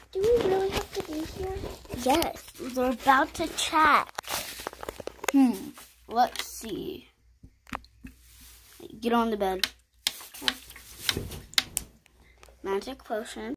Do we really have to be here? Yes, we're about to check. Let's see. Get on the bed. Okay. Magic potion.